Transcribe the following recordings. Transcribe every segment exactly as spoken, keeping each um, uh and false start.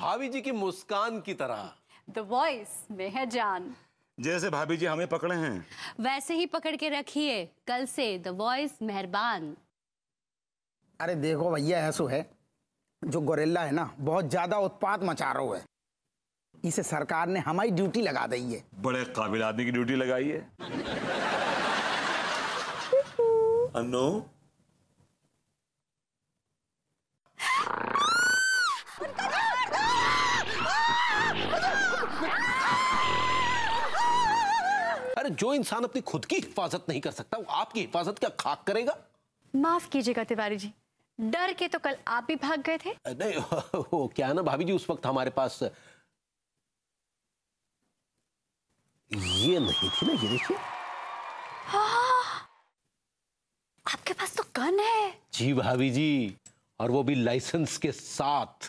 भाभी जी की मुस्कान की तरह। द वॉइस में है जान। जैसे भाभी जी हमें पकड़े हैं वैसे ही पकड़ के रखिए, कल से द वॉइस मेहरबान। अरे देखो भैया, ऐसो है जो गोरिल्ला है ना, बहुत ज्यादा उत्पात मचा रहा है। इसे सरकार ने हमारी ड्यूटी लगा दी है। बड़े काबिल आदमी की ड्यूटी लगाई है। अनु अरे जो इंसान अपनी खुद की हिफाजत नहीं कर सकता, वो आपकी हिफाजत क्या खाक करेगा? माफ कीजिएगा तिवारी जी, डर के तो कल आप भी भाग गए थे। नहीं, वो क्या है ना भाभी जी, उस वक्त हमारे पास ये नहीं थी ना, ये देखिए। आपके पास तो गन है। जी भाभी जी, और वो भी लाइसेंस के साथ।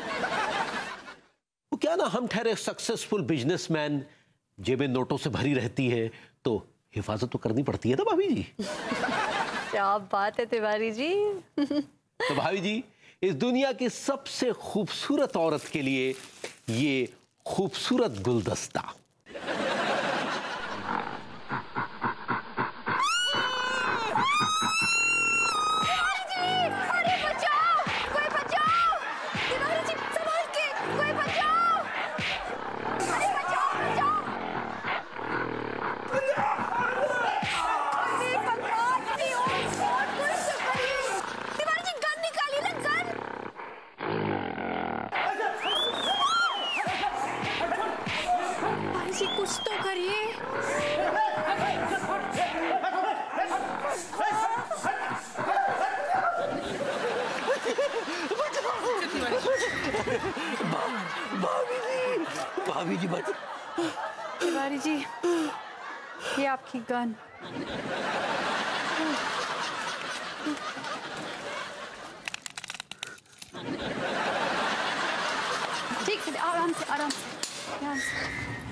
वो क्या ना, हम ठहरे सक्सेसफुल बिजनेसमैन, जेबें नोटों से भरी रहती है, तो हिफाजत तो करनी पड़ती है ना भाभी जी। क्या बात है तिवारी जी। तो भाभी जी, इस दुनिया की सबसे खूबसूरत औरत के लिए ये खूबसूरत गुलदस्ता। कुछ तो करिए। भाभी जी, भाभी जी बच। तिवारी जी, ये आपकी गन। ठीक है, आराम से आराम से आराम से।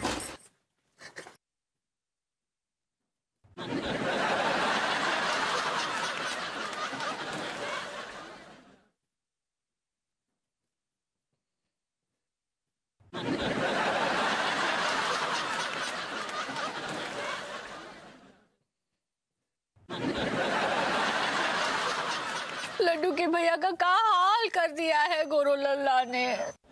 लड्डू के भैया का क्या हाल कर दिया है गोरो लल्ला ने।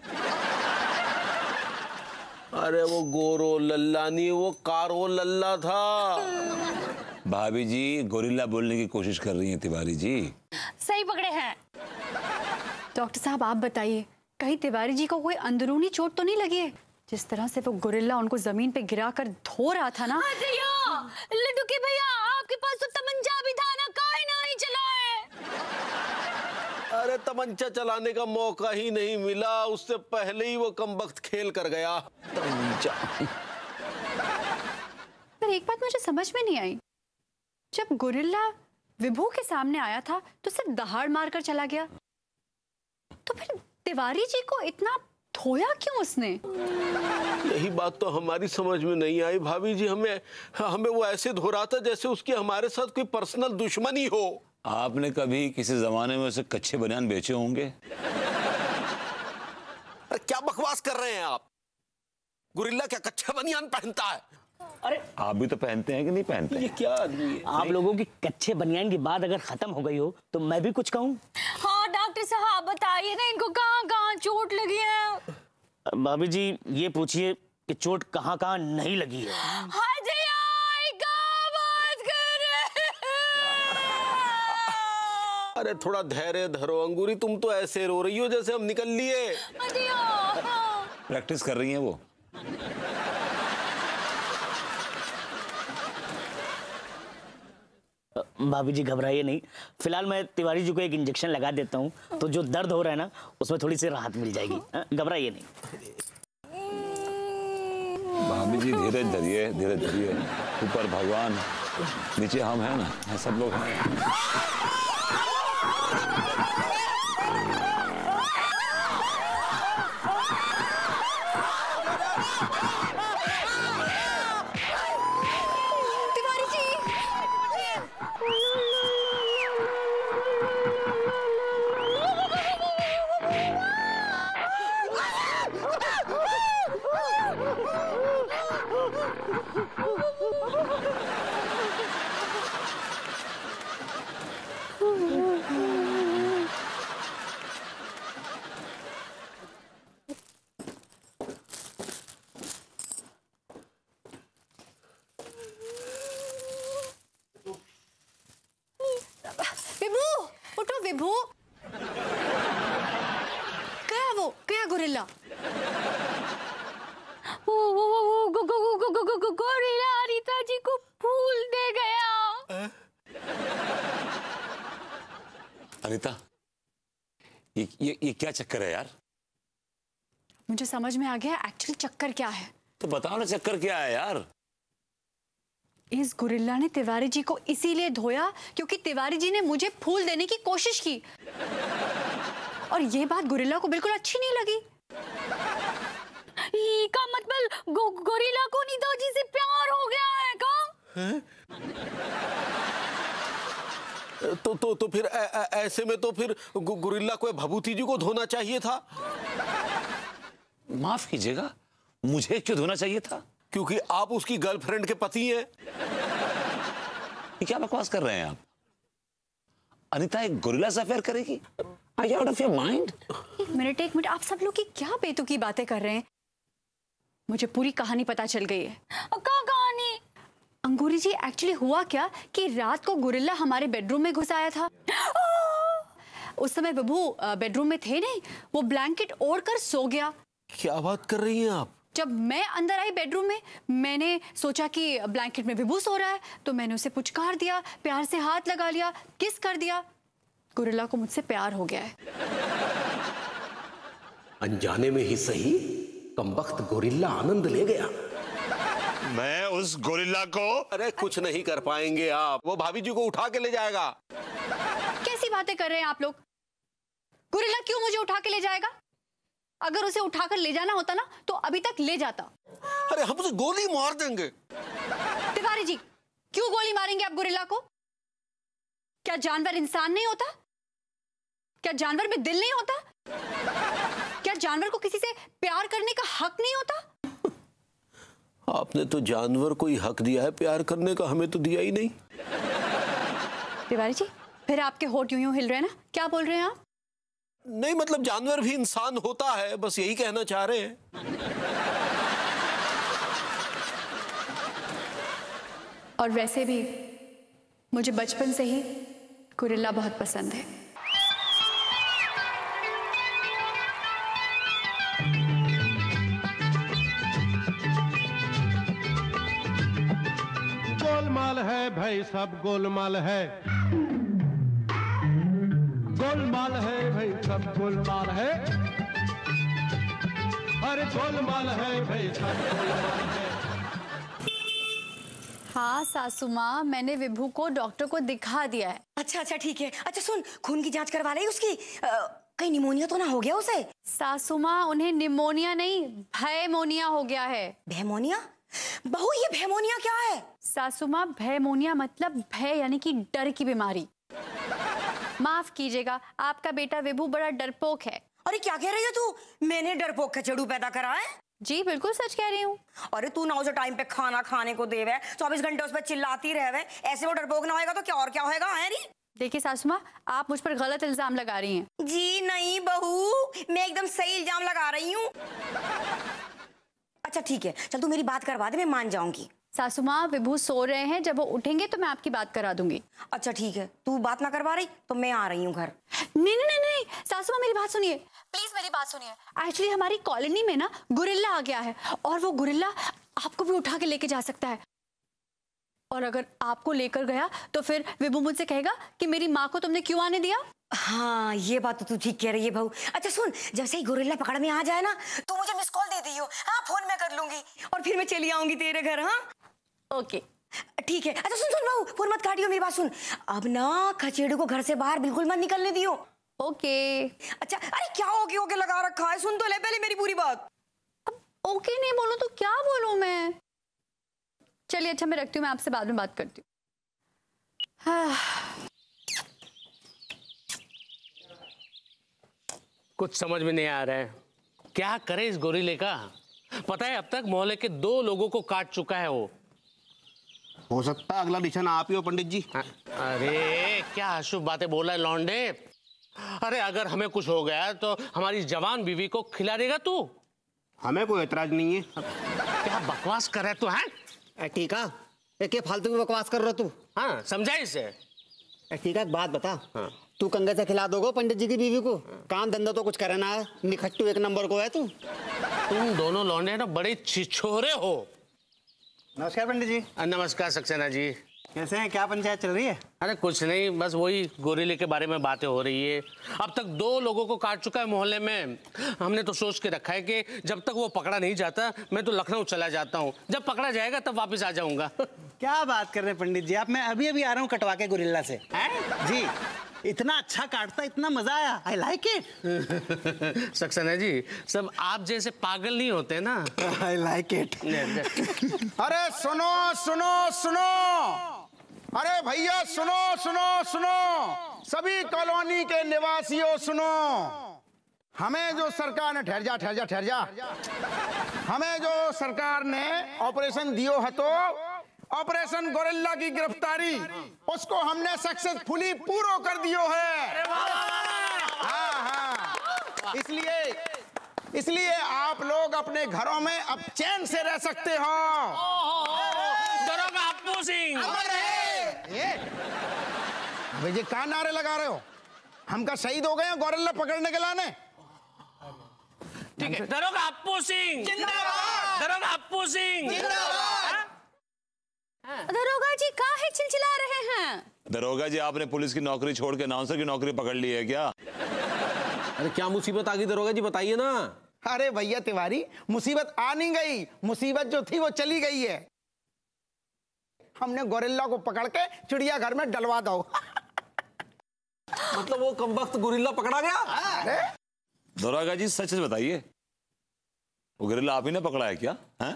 अरे वो गोरो लल्ला नहीं, वो कारो लल्ला था। भाभी जी गोरिल्ला बोलने की कोशिश कर रही हैं तिवारी जी। सही पकड़े हैं। डॉक्टर साहब आप बताइए, कहीं तिवारी जी को कोई अंदरूनी चोट तो नहीं लगी है? जिस तरह से वो गोरिल्ला उनको जमीन पे गिरा कर धो रहा था ना। लड्डू के भैया, आपके पास तो तमंचा भी था ना, काहे नहीं चलाए? अरे तमंचा चलाने का मौका ही नहीं मिला, उससे पहले ही वो कमबख्त खेल कर गया तमंचा। पर एक बात मुझे समझ में नहीं आई, जब गोरिल्ला विभू के सामने आया था तो सिर्फ दहाड़ मारकर चला गया, तो फिर तिवारी जी को इतना धोया क्यों उसने? यही बात तो हमारी समझ में नहीं आई भाभी जी। हमें हमें वो ऐसे धो रहा था जैसे उसकी हमारे साथ कोई पर्सनल दुश्मनी हो। आपने कभी किसी जमाने में उसे कच्चे बनियान बेचे होंगे? अरे क्या बकवास कर रहे हैं आप? गोरिल्ला क्या कच्चा बनियान पहनता है? अरे आप भी तो पहनते हैं कि नहीं पहनते? ये क्या आदमी है? आप लोगों की कच्चे बनियान की बात अगर खत्म हो गई हो तो मैं भी कुछ कहूँ। हाँ डॉक्टर साहब बताइए ना, इनको कहाँ कहाँ चोट लगी है? भाभी जी ये पूछिए कि चोट कहाँ कहाँ नहीं लगी है। हाय जी, आई क्या बात कर रहे हैं? अरे थोड़ा धैर्य धरो अंगूरी, तुम तो ऐसे रो रही हो जैसे हम निकल लिए। प्रैक्टिस कर रही हैं वो। भाभी जी घबराइए नहीं, फिलहाल मैं तिवारी जी को एक इंजेक्शन लगा देता हूँ, तो जो दर्द हो रहा है ना उसमें थोड़ी सी राहत मिल जाएगी। घबराइए नहीं। भाभी जी धीरे धरिए, धीरे धरिए। ऊपर भगवान, नीचे हम हैं ना, सब लोग हैं। विभू, गया वो, गया गोरिल्ला। वो वो वो वो गो गो गो गो गो गो गोरिल्ला अनीता जी को फूल दे गया। अनीता, ये ये ये क्या चक्कर है यार? मुझे समझ में आ गया एक्चुअली चक्कर क्या है। तो बताओ ना चक्कर क्या है यार? इस गोरिल्ला ने तिवारी जी को इसीलिए धोया क्योंकि तिवारी जी ने मुझे फूल देने की कोशिश की, और ये बात गोरिल्ला को बिल्कुल अच्छी नहीं लगी। का मतलब गो, गोरिल्ला को नीता जी से प्यार हो गया है का? है? तो तो तो फिर ऐ, ऐ, ऐसे में तो फिर गो, गोरिल्ला को भभूति जी को धोना चाहिए था। माफ कीजिएगा, मुझे क्यों धोना चाहिए था? क्योंकि आप उसकी गर्लफ्रेंड के पति हैं। ये क्या बकवास कर रहे हैं आप? अनीता एक गोरिल्ला से अफेयर करेगी? Are you out of your mind? एक मिनट एक मिनट, आप सब लोग की क्या बेतुकी बातें कर रहे हैं? मुझे पूरी कहानी पता चल गई है। क्या कहानी? अंगूरी जी, एक्चुअली हुआ क्या कि रात को गोरिल्ला हमारे बेडरूम में घुस आया था। उस समय विभू बेडरूम में थे नहीं, वो ब्लैंकेट ओढ़ कर सो गया। क्या बात कर रही हैं आप? जब मैं अंदर आई बेडरूम में, मैंने सोचा कि ब्लैंकेट में विभू सो रहा है, तो मैंने उसे पुचकार दिया, प्यार से हाथ लगा लिया, किस कर दिया। गोरिल्ला को मुझसे प्यार हो गया है। अनजाने में ही सही, कमबख्त गोरिल्ला आनंद ले गया। मैं उस गोरिल्ला को अरे कुछ नहीं कर पाएंगे आप, वो भाभी जी को उठा के ले जाएगा। कैसी बातें कर रहे हैं आप लोग? गोरिल्ला क्यों मुझे उठा के ले जाएगा? अगर उसे उठाकर ले जाना होता ना तो अभी तक ले जाता। अरे हम उसे गोली मार देंगे। तिवारी जी, क्यों गोली मारेंगे आप गोरिल्ला को? क्या जानवर इंसान नहीं होता? क्या जानवर में दिल नहीं होता? क्या जानवर को किसी से प्यार करने का हक नहीं होता? आपने तो जानवर को ही हक दिया है प्यार करने का, हमें तो दिया ही नहीं। तिवारी जी, फिर आपके होठ यूं यूं हिल रहे हैं ना, क्या बोल रहे हैं आप? नहीं मतलब जानवर भी इंसान होता है, बस यही कहना चाह रहे हैं। और वैसे भी मुझे बचपन से ही गोरिल्ला बहुत पसंद है। गोलमाल है भाई, सब गोलमाल है, गोलमाल है भाई, सब गोलमाल है, अरे गोलमाल है भाई, सब गोलमाल है। हाँ सासू माँ, मैंने विभू को डॉक्टर को दिखा दिया है। अच्छा अच्छा ठीक है। अच्छा सुन, खून की जांच करवा ले उसकी, आ, कहीं निमोनिया तो ना हो गया उसे? सासू माँ, उन्हें निमोनिया नहीं, भयमोनिया हो गया है। भयमोनिया? बहू ये भयमोनिया क्या है? सासू माँ, भयमोनिया मतलब भय यानी कि डर की बीमारी। माफ कीजिएगा, आपका बेटा विभू बड़ा डरपोक है। अरे क्या कह रही है तू? मैंने डरपोक खचड़ू पैदा करा है? जी बिल्कुल सच कह रही हूँ। अरे तू ना उसे टाइम पे खाना खाने को देवे, चौबीस घंटे उस पर चिल्लाती रहे, ऐसे वो डरपोक ना होएगा तो क्या और क्या होएगा? है री? देखिए सासू माँ, आप मुझ पर गलत इल्जाम लगा रही हैं। जी नहीं बहू, मैं एकदम सही इल्जाम लगा रही हूँ। अच्छा ठीक है, चल तू मेरी बात करवा दे, मैं मान जाऊंगी। सासू माँ, विभू सो रहे हैं, जब वो उठेंगे तो मैं आपकी बात करा दूंगी। अच्छा ठीक है, तू बात ना करवा रही तो मैं आ रही हूँ घर। नहीं नहीं नहीं नहीं सासू माँ, मेरी बात सुनिए प्लीज, मेरी बात सुनिए। एक्चुअली हमारी कॉलोनी में ना गोरिल्ला आ गया है, और वो गोरिल्ला आपको भी उठा के लेके जा सकता है। और अगर आपको लेकर गया तो फिर विभू मुझसे कहेगा कि मेरी माँ को तुमने क्यों आने दिया। हाँ ये बात तो तू ठीक कह रही है बहू। अच्छा सुन, जैसे ही गोरिल्ला पकड़ में आ जाए ना, तो मुझे मिस कॉल दे दियो। हाँ फोन में कर लूंगी और फिर मैं चली आऊंगी तेरे घर। हाँ ओके ठीक है। अच्छा सुन सुन बहू, फोन मत काटियो, मेरी बात सुन। अब ना खचेड़ू को घर से बाहर बिल्कुल मत निकलने दियो। ओके। अच्छा अरे क्या ओके ओके लगा रखा है, सुन तो ले पहले मेरी पूरी बात। अब ओके नहीं बोलूं तो क्या बोलूं मैं? चलिए अच्छा मैं रखती हूँ, मैं आपसे बाद में बात करती हूँ। हाँ। कुछ समझ में नहीं आ रहा है, क्या करे इस गोरिल्ले का। पता है अब तक मोहल्ले के दो लोगों को काट चुका है वो। हो सकता है अगला निशाना आप ही हो पंडित जी। आ, अरे क्या अशुभ बातें बोल रहा है लौंडे। अरे अगर हमें कुछ हो गया तो हमारी जवान बीवी को खिला देगा तू? हमें कोई एतराज नहीं है। क्या बकवास कर रहा है तू? है ठीक है, क्या फालतू की बकवास कर रहा तू? हाँ समझा इसे। ठीक है, एक बात बता। हाँ। तू कंगे से खिला दोगे पंडित जी की बीवी को? काम धंधा तो कुछ करे ना है, निखट्टू एक नंबर को है तू। तुम दोनों लौंडे ना बड़े छिछोरे हो। नमस्कार पंडित जी। नमस्कार सक्सेना जी। कैसे हैं? क्या पंचायत चल रही है? अरे कुछ नहीं, बस वही गोरिल्ले के बारे में बातें हो रही है। अब तक दो लोगों को काट चुका है मोहल्ले में। हमने तो सोच के रखा है कि जब तक वो पकड़ा नहीं जाता मैं तो लखनऊ चला जाता हूँ, जब पकड़ा जाएगा तब वापस आ जाऊंगा। क्या बात कर रहे हैं पंडित जी आप? मैं अभी अभी आ रहा हूँ कटवा के गोरिल्ला से। जी इतना अच्छा काटता, इतना मजा आया। I like it. Saxena ji सब आप जैसे पागल नहीं होते ना। I like it. अरे सुनो सुनो सुनो, अरे भैया सुनो सुनो सुनो, सभी कॉलोनी के निवासियों सुनो। हमें जो सरकार ने ठहर जा ठहर जा ठहर जा हमें जो सरकार ने ऑपरेशन दियो है, तो ऑपरेशन गोरिल्ला की गिरफ्तारी उसको हमने सक्सेसफुली पूरा कर दियो है। हाँ हाँ, इसलिए इसलिए आप लोग अपने घरों में अब चैन से रह सकते हो। दरोगा अप्पू सिंह। अबे ये कहाँ नारे लगा रहे हो? हम का शहीद हो गए हैं गोरिल्ला पकड़ने के लाने। ठीक है, दरोगा अप्पू सिंह जिंदाबाद। दरोगा अप्पू सिंह जिंदाबाद। दरोगा जी काहे चिलचिला रहे हैं? दरोगा जी आपने पुलिस की नौकरी छोड़ के अनाउंसर की नौकरी पकड़ ली है क्या? अरे क्या मुसीबत आ गई दरोगा जी, बताइए ना। अरे भैया तिवारी, मुसीबत आ नहीं गई, मुसीबत जो थी वो चली गई है। हमने गोरिल्ला को पकड़ के चिड़ियाघर में डलवा दो। मतलब वो कमबख्त गोरिल्ला पकड़ा गया? अरे दरोगा जी सच सच बताइए, वो गोरिल्ला आप ही ने पकड़ा है क्या? है?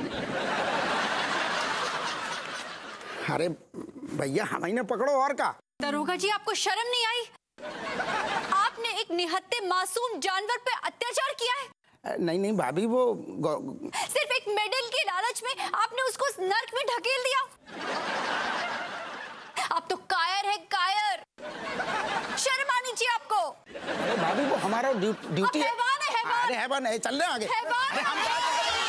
अरे भैया हमें ने पकड़ो और का। दरोगा जी आपको शर्म नहीं आई? आपने एक निहत्थे मासूम जानवर पे अत्याचार किया है। नहीं नहीं भाभी, वो सिर्फ एक मेडल के लालच में आपने उसको नर्क में ढकेल दिया। आप तो कायर है, कायर। शर्म आनी चाहिए आपको। अरे भाभी वो हमारा ड्यूटी है। हैवान है, हैवान। अरे हैवान है, चल रहे आगे। हैवान है।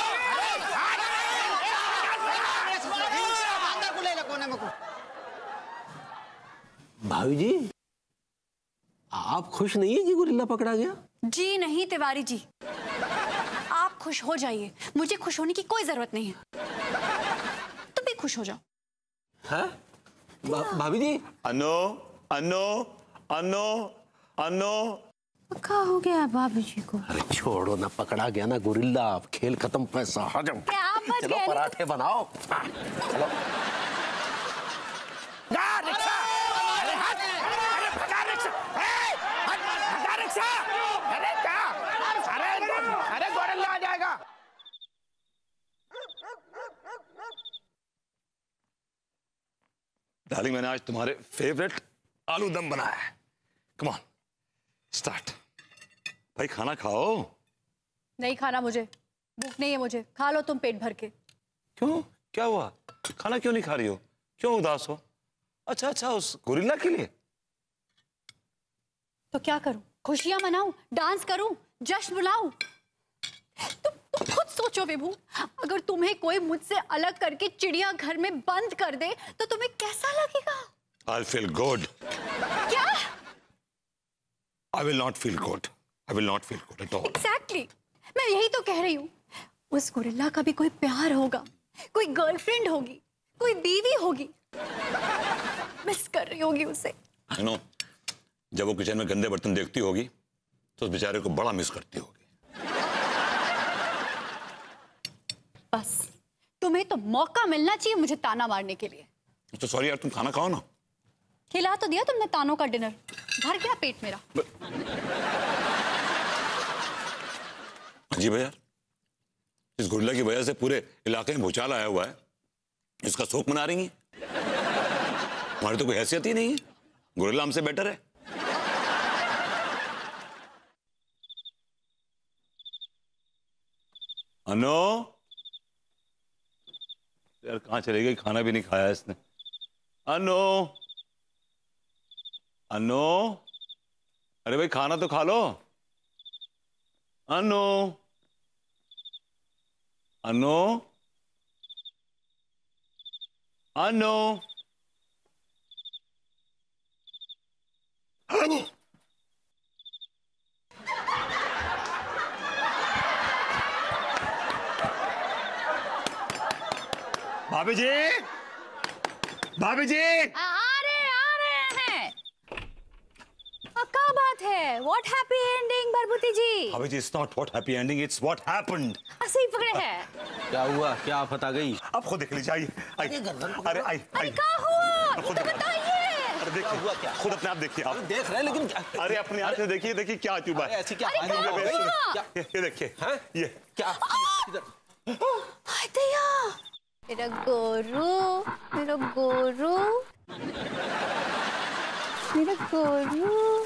भाभी जी आप खुश नहीं है कि गोरिल्ला पकड़ा गया? जी नहीं तिवारी जी, आप खुश हो जाइए, मुझे खुश होने की कोई जरूरत नहीं है। तुम भी खुश हो जाओ। है? भाभी जी। अनो अनो अनो अनो क्या हो गया भाभी जी को? अरे छोड़ो ना, पकड़ा गया ना गोरिल्ला, अब खेल खत्म, पैसा हजम। क्या आप बच चलो गए? पराठे बनाओ। चलो डार्लिंग, मैंने आज तुम्हारे फेवरेट आलू दम बनाया है। Come on start. भाई खाना खाओ। नहीं खाना, मुझे भूख नहीं है, मुझे खा लो तुम पेट भर के। क्यों, क्या हुआ? खाना क्यों नहीं खा रही हो? क्यों उदास हो? अच्छा अच्छा, उस गोरिल्ला के लिए। तो क्या करूं? खुशियां मनाऊं, डांस करूं, जश्न बुलाऊं? तुम तुम खुद सोचो विभू, अगर तुम्हें कोई मुझसे अलग करके चिड़िया घर में बंद कर दे तो तुम्हें कैसा लगेगा? I'll feel good. क्या? I will not feel good. I will not feel good at all. Exactly. मैं यही तो कह रही हूँ। उस गोरिल्ला का भी कोई प्यार होगा, कोई गर्लफ्रेंड होगी, कोई बीवी होगी। मिस कर रही होगी उसे। I know. जब वो किचन में गंदे बर्तन देखती होगी तो उस बेचारे को बड़ा मिस करती होगी। बस तुम्हें तो मौका मिलना चाहिए मुझे ताना मारने के लिए। तो सॉरी यार, तुम खाना खाओ ना। खिला तो दिया तुमने तानों का डिनर, भर गया पेट मेरा। अजीब है यार, इस गोरिल्ला की वजह से पूरे इलाके में भूचाल आया हुआ है, इसका शोक मना रही है। हमारी तो कोई हैसियत ही नहीं है, गोरिल्ला हमसे बेटर है। अनो यार कहाँ चली गई? खाना भी नहीं खाया इसने। अनो अनो, अरे भाई खाना तो खा लो। अनो अनो अनो भाभी जी, भाभी जी, आ रहे आ रहे हैं। क्या बात है? What happy ending बरबुती जी? भाभी जी, it's not what happy ending, it's what happened. ऐसे ही पकड़े हैं। क्या हुआ? क्या आफत आ गई? अब खुद देख लीजिए, आइए, आइए। अरे आई, अरे क्या हुआ? खुद तो बताइए। अरे देखिए, हुआ क्या? खुद अपने आप देखिए आप। देख रहे हैं लेकिन अरे अपने आप से देखिए, देखिए क्या चुबा है। ऐसी क्या? ये ये देखिए, ये क्या? हाय दया, मेरा गोरू, मेरा गोरू, मेरा गोरू।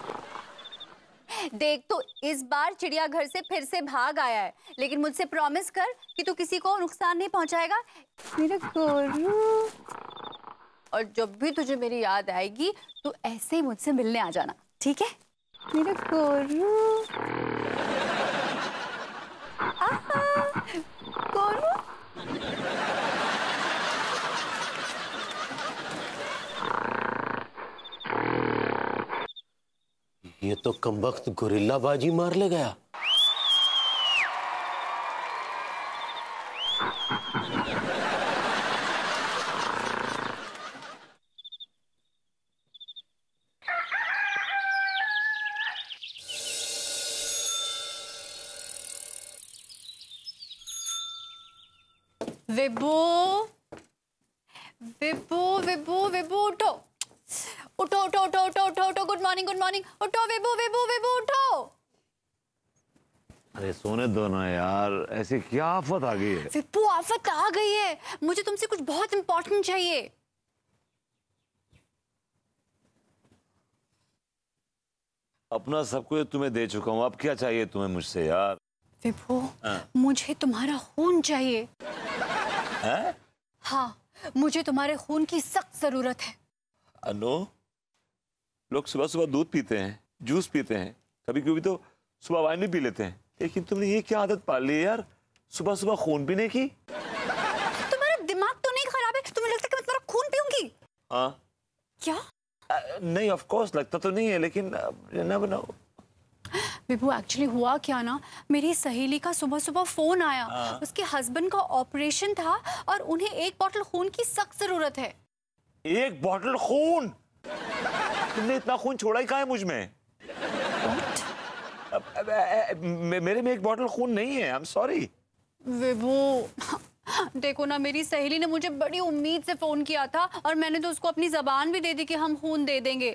देख तो इस बार चिड़ियाघर से फिर से भाग आया है, लेकिन मुझसे प्रॉमिस कर कि तू किसी को नुकसान नहीं पहुंचाएगा, मेरा गोरू। और जब भी तुझे मेरी याद आएगी तो ऐसे ही मुझसे मिलने आ जाना, ठीक है मेरा गोरू? गोरू ये तो कमबख्त गोरिल्ला बाजी मार ले गया। विभू, विभू, विभू, विभू, उठो, उठो, उठो, उठो, उठो, उठो, उठो, गुड मॉर्निंग, गुड मॉर्निंग, उठो विभू, विभू, विभू, उठो। अरे सोने दो ना यार, ऐसी क्या आफत आ गई है? विभू, आफत आ गई है, मुझे तुमसे कुछ बहुत इंपॉर्टेंट चाहिए। अपना सब कुछ तुम्हें दे चुका हूँ, अब क्या चाहिए तुम्हें मुझसे यार? विभू, मुझे तुम्हारा खून चाहिए। हैं? हाँ, मुझे तुम्हारे खून की सख्त जरूरत है। अनु, लोग सुबह सुबह दूध पीते हैं, जूस पीते हैं, कभी कभी तो सुबह वाइन भी पी लेते हैं, लेकिन तुमने ये क्या आदत पाल ली है यार, सुबह सुबह खून पीने की? तुम्हारा दिमाग तो नहीं खराब है? तुम्हें लगता है कि मैं तुम्हारा खून पीऊंगी? हाँ। क्या? आ, नहीं, ऑफ कोर्स लगता तो नहीं है, लेकिन नेवर नो। विभू, एक्चुअली हुआ क्या ना, मेरी सहेली का सुबह सुबह फोन आया। उसके हस्बैंड का ऑपरेशन था और उन्हें एक बोतल खून की सख्त जरूरत है। एक बोतल खून? तुमने इतना खून छोड़ा ही कहाँ है मुझ में? अब, अब, अब, मेरे में एक बोतल खून नहीं है, आई एम सॉरी। विभू, देखो ना, मेरी सहेली ने मुझे बड़ी उम्मीद से फोन किया था और मैंने तो उसको अपनी जबान भी दे दी कि हम खून दे देंगे।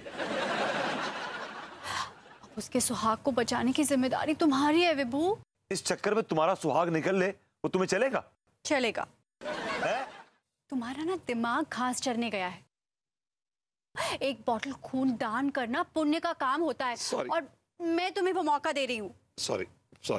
अब उसके सुहाग को बचाने की जिम्मेदारी तुम्हारी है विभू। इस चक्कर में तुम्हारा सुहाग निकल ले, वो तुम्हें चलेगा? चलेगा। है? तुम्हारा ना दिमाग घास चरने गया है। एक बोतल खून दान करना पुण्य का काम होता है। Sorry. और मैं तुम्हें वो मौका दे रही हूँ। Sorry, sorry.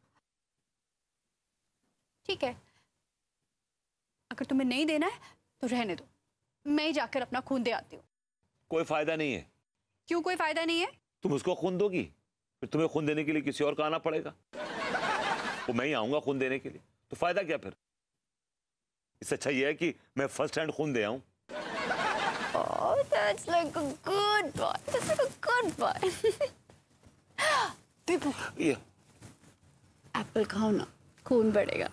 ठीक है, अगर तुम्हें नहीं देना है तो रहने दो, मैं ही जाकर अपना खून दे आती हूँ। कोई फायदा नहीं है। क्यों कोई फायदा नहीं है? तुम उसको खून दोगी, फिर तुम्हें खून देने के लिए किसी और का आना पड़ेगा। वो मैं ही आऊंगा खून देने के लिए, तो फायदा क्या फिर? इससे अच्छा ये है कि मैं फर्स्ट हैंड खून दे आऊं। Oh, that's like a good boy. That's like a good boy. विभू, ये एप्पल खाओ ना, खून बढ़ेगा।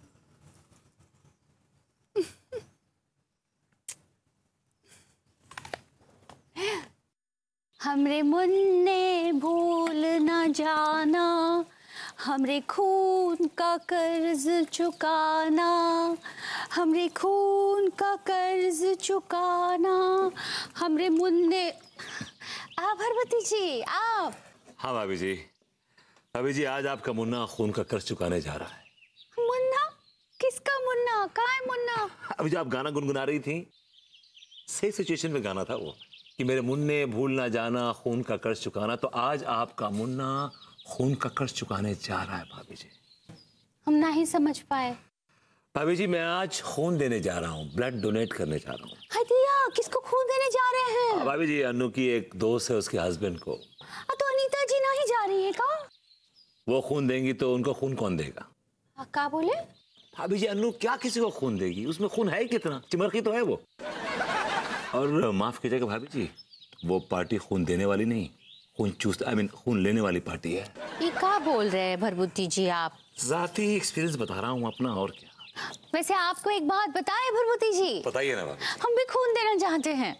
हमरे मुन्ने भूल न जाना, हमरे खून का कर्ज चुकाना, हमरे खून का कर्ज चुकाना, हमरे मुन्ने। आप हरवती जी, आप? हाँ भाभी जी, भाभी जी आज आपका मुन्ना खून का कर्ज चुकाने जा रहा है। मुन्ना? किसका मुन्ना? कहाँ है मुन्ना? अभी जो आप गाना गुनगुना रही थी, सही सिचुएशन में गाना था वो, कि मेरे मुन्ने भूल ना जाना, खून का कर्ज चुकाना। तो आज आपका मुन्ना खून का कर्ज चुकाने जा रहा है भाभी जी। हम नहीं समझ पाए। भाभी जी मैं आज खून देने जा रहा हूँ, ब्लड डोनेट करने जा रहा हूँ। हदिया, किसको खून देने जा रहे हैं? भाभी जी अनु की एक दोस्त है, उसके हस्बैंड को। तो अनीता जी नहीं जा रही है का? वो खून देंगी तो उनको खून कौन देगा? क्या बोले? भाभी जी अनु क्या किसी को खून देगी? उसमें खून है ही कितना, चिमरकी तो है वो। और माफ कीजिएगा भाभी जी, वो पार्टी खून देने वाली नहीं, खून चूस आई मीन खून लेने वाली पार्टी है। ये क्या बोल रहे हैं भरभूति जी आप? जाती एक्सपीरियंस बता रहा हूँ अपना, और क्या। वैसे आपको एक बात बताए भरभूति जी? बताइए ना भाभी। हम भी खून देना चाहते हैं।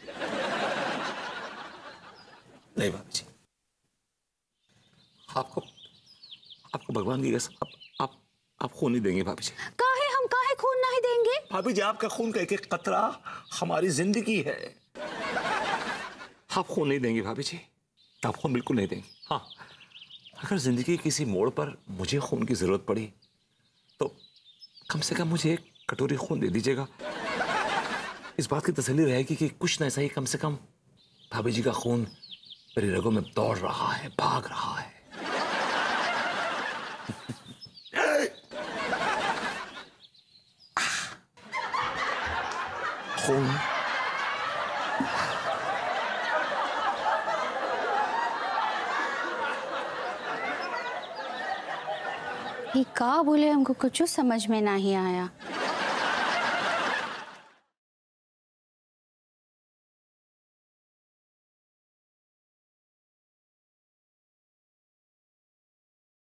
नहीं भाभी जी, आपको आपको भगवान की कसम, आप आप आप खून नहीं देंगे भाभी जी। काहे हम काहे खून नहीं देंगे? भाभी जी, आपका खून का एक एक कतरा हमारी जिंदगी है। आप खून नहीं देंगे भाभी जी, आप खून बिल्कुल नहीं देंगे। हाँ, अगर जिंदगी के किसी मोड़ पर मुझे खून की जरूरत पड़ी तो कम से कम मुझे एक कटोरी खून दे दीजिएगा। इस बात की तसल्ली रहेगी कि कुछ न ऐसा ही कम से कम भाभी जी का खून मेरी रगों में दौड़ रहा है, भाग रहा है। खून ये का बोले हमको कुछ समझ में नहीं आया।